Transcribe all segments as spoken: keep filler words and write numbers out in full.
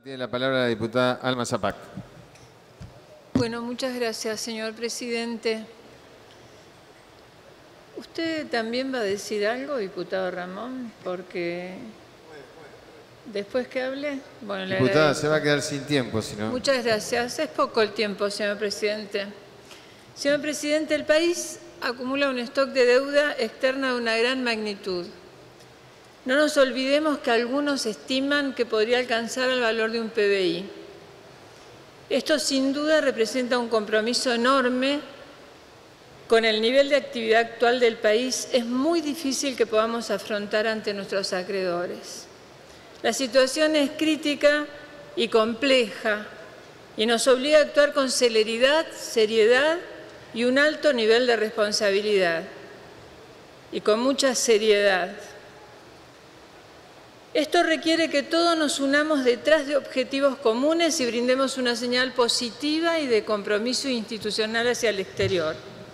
Tiene la palabra la diputada Alma Zapac. Bueno, muchas gracias, señor presidente. ¿Usted también va a decir algo, diputado Ramón? Porque después que hable... Bueno, le Diputada, agradezco. se va a quedar sin tiempo, si no. Muchas gracias. Es poco el tiempo, señor presidente. Señor presidente, el país acumula un stock de deuda externa de una gran magnitud. No nos olvidemos que algunos estiman que podría alcanzar el valor de un P B I. Esto sin duda representa un compromiso enorme. Con el nivel de actividad actual del país es muy difícil que podamos afrontar ante nuestros acreedores. La situación es crítica y compleja y nos obliga a actuar con celeridad, seriedad y un alto nivel de responsabilidad y con mucha seriedad. Esto requiere que todos nos unamos detrás de objetivos comunes y brindemos una señal positiva y de compromiso institucional hacia el exterior.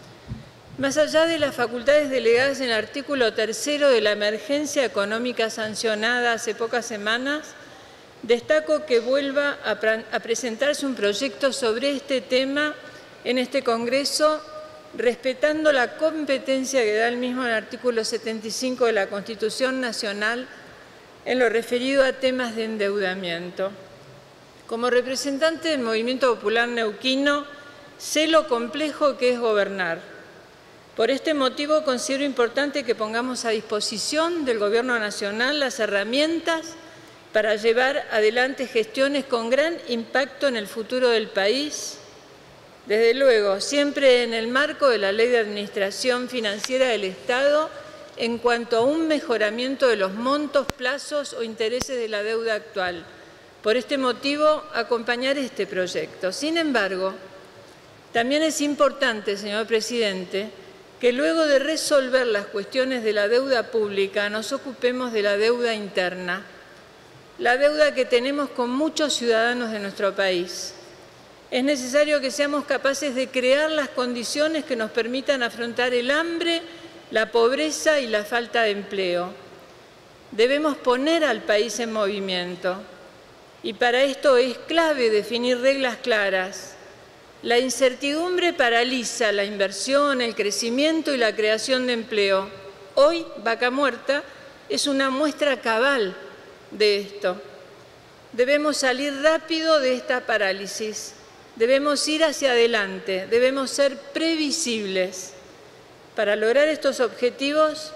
Más allá de las facultades delegadas en el artículo tercero de la emergencia económica sancionada hace pocas semanas, destaco que vuelva a, a presentarse un proyecto sobre este tema en este Congreso, respetando la competencia que da el mismo en el artículo setenta y cinco de la Constitución Nacional en lo referido a temas de endeudamiento. Como representante del Movimiento Popular Neuquino, sé lo complejo que es gobernar. Por este motivo considero importante que pongamos a disposición del Gobierno Nacional las herramientas para llevar adelante gestiones con gran impacto en el futuro del país, desde luego, siempre en el marco de la Ley de Administración Financiera del Estado, en cuanto a un mejoramiento de los montos, plazos o intereses de la deuda actual. Por este motivo, acompañar este proyecto. Sin embargo, también es importante, señor presidente, que luego de resolver las cuestiones de la deuda pública nos ocupemos de la deuda interna, la deuda que tenemos con muchos ciudadanos de nuestro país. Es necesario que seamos capaces de crear las condiciones que nos permitan afrontar el hambre, la pobreza y la falta de empleo. Debemos poner al país en movimiento y para esto es clave definir reglas claras. La incertidumbre paraliza la inversión, el crecimiento y la creación de empleo. Hoy, Vaca Muerta es una muestra cabal de esto. Debemos salir rápido de esta parálisis. Debemos ir hacia adelante, debemos ser previsibles. Para lograr estos objetivos,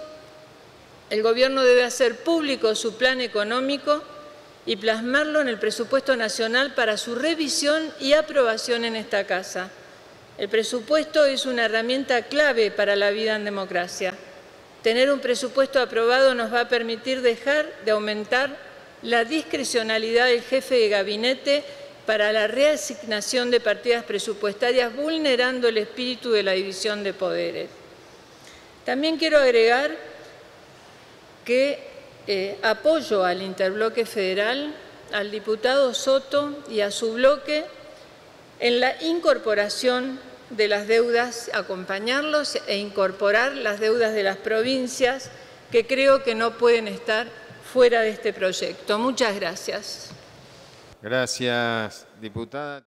el Gobierno debe hacer público su plan económico y plasmarlo en el presupuesto nacional para su revisión y aprobación en esta Casa. El presupuesto es una herramienta clave para la vida en democracia. Tener un presupuesto aprobado nos va a permitir dejar de aumentar la discrecionalidad del jefe de gabinete para la reasignación de partidas presupuestarias, vulnerando el espíritu de la división de poderes. También quiero agregar que eh, apoyo al interbloque federal, al diputado Soto y a su bloque en la incorporación de las deudas, acompañarlos e incorporar las deudas de las provincias que creo que no pueden estar fuera de este proyecto. Muchas gracias. Gracias, diputada.